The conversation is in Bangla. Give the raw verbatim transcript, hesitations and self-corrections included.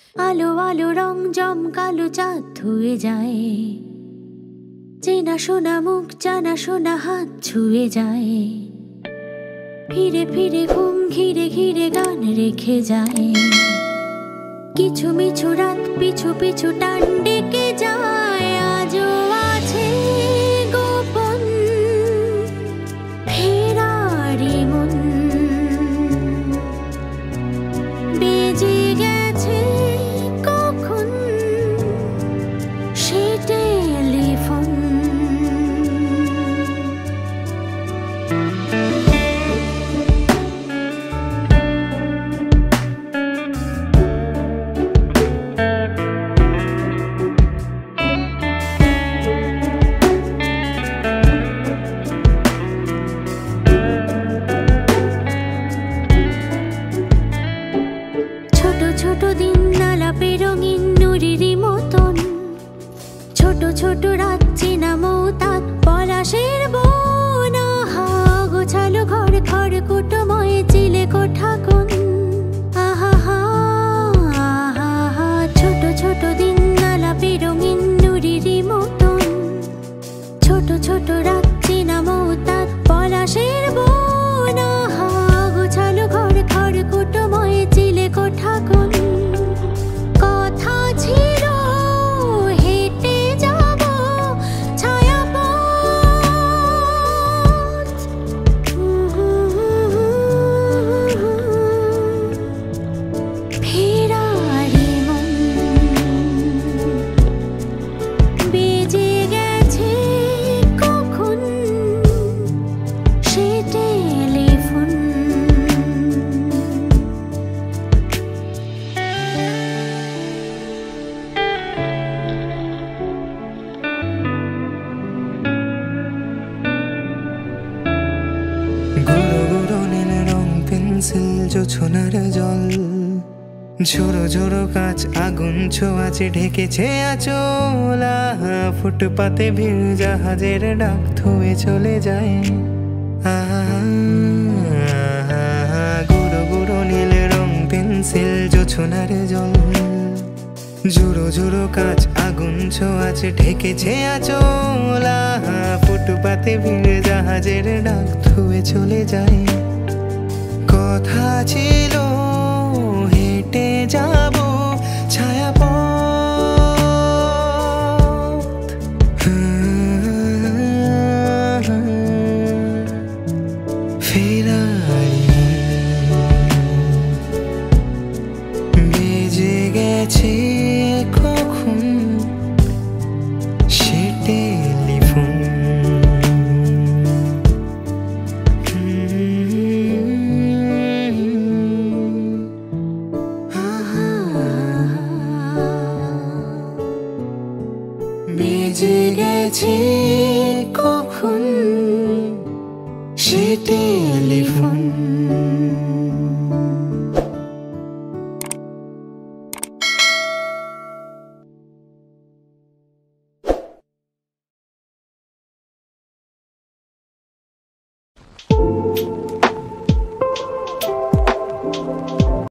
আলো আলো রং জমকালো চাঁদ ধুয়ে যায়, চেনা শোনা মুখ জানা শোনা হাত ছুঁয়ে যায়। ফিরে ফিরে ঘুম ঘিরে ঘিরে গান রেখে যায়, কিছু মিছু রাত পিছু পিছু টান ডেকে যায়। আজও আছে গোপন ফেরারি মন, বেজে গেছে কখন সে টেলিফোন। ছোট দিন আলাপে রঙিন নুরিরই মতন, ছোট ছোট রাত চেনা মৌতাত পলাশের বন। আহা গোছালো ঘর ঘর কুটুময় চিলে কোঠা কোন। আহা হা আহা, ছোট ছোট দিন আলাপে রঙিন নুরিরই মতন, ছোট ছোট রাত চেনা মৌতাত পলাশের বন। আহা গোছালো ঘর ঘর কুটুময় চিলে কোঠা কোন। জোছনার জল, ঝোড়ো ঝোড়ো কাঁচ আগুন ছোঁয়াচে ঢেকেছে আঁচল। ফুটপাতে ভিড় জাহাজের ডাক ধুয়ে চলে যায়। গুঁড়ো গুঁড়ো নীল রং পেন্সিল জোছনার জল, ঝোড়ো ঝোড়ো কাঁচ আগুন ছোঁয়াচে ঢেকেছে আঁচল। ফুটপাতে ভিড় জাহাজের ডাক ধুয়ে চলে যায়। কথা ছিল হেঁটে যাব ছায়াপথ, ফেরারি বেজে গেছে কখন সে টেলিফোন। বেজে গেছে কখন সে